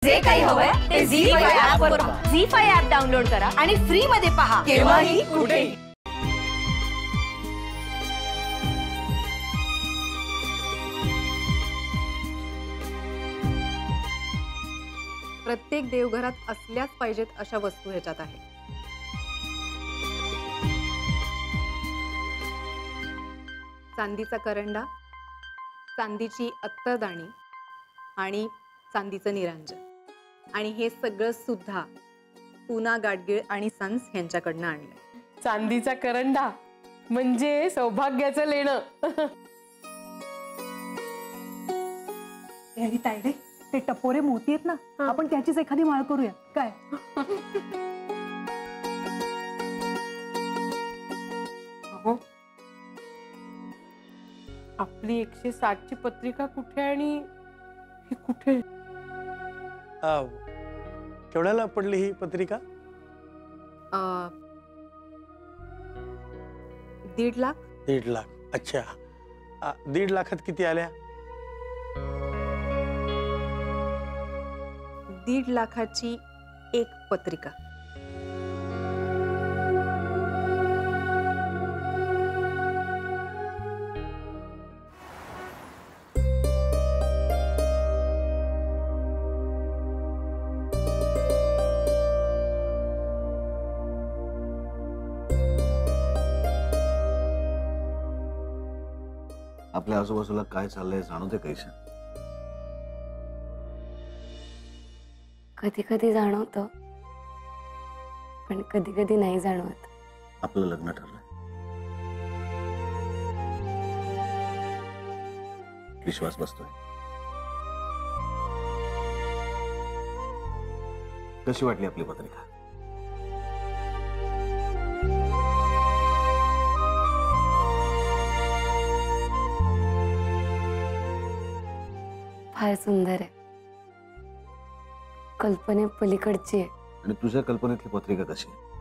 जे काही हवंय ते झी5 ऍप वर पहा. झी5 ऍप डाउनलोड करा आणि फ्री मध्ये पहा केव्हाही कुठेही. प्रत्येक देवघरात असल्याच पाहिजेत अशा वस्तू ह्याच्यात आहे. चांदीचा करंडा, चांदीची अत्तरदाणी आणि चांदीचं निरांजन. आणि हे सगळं सुद्धा पूना गाडगीळ आणि सन्स यांच्याकडनं आणलंय. चांदीचा करंडा म्हणजे सौभाग्याचं लेणं. तायडे ते टपोरे मोती आहेत ना, आपण त्याचीच एखादी माळ करूया काय? अहो, आपली 160 ची पत्रिका कुठे आणि ही कुठे? केवढ्याला पडली ही पत्रिका? 1.5 लाख. 1.5 लाख. अच्छा, 1.5 लाखात किती आल्या? 1.5 लाखाची एक पत्रिका. आपल्या आजूबाजूला काय चाललंय जाणवते कैसे? कधी कधी जाणवतं, पण कधी कधी नाही जाणवत. आपलं लग्न ठरलंय. विश्वास बसतोय. कशी वाटली आपली पत्रिका? फार सुंदर आहे, कल्पने पलीकडची आहे. आणि तुझ्या कल्पनेतली पत्रिका कशी आहे?